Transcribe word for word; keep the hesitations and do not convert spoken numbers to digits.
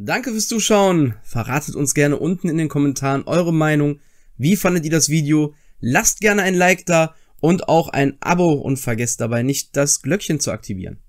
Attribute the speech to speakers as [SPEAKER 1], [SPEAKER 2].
[SPEAKER 1] Danke fürs Zuschauen. Verratet uns gerne unten in den Kommentaren eure Meinung. Wie fandet ihr das Video? Lasst gerne ein Like da und auch ein Abo und vergesst dabei nicht, das Glöckchen zu aktivieren.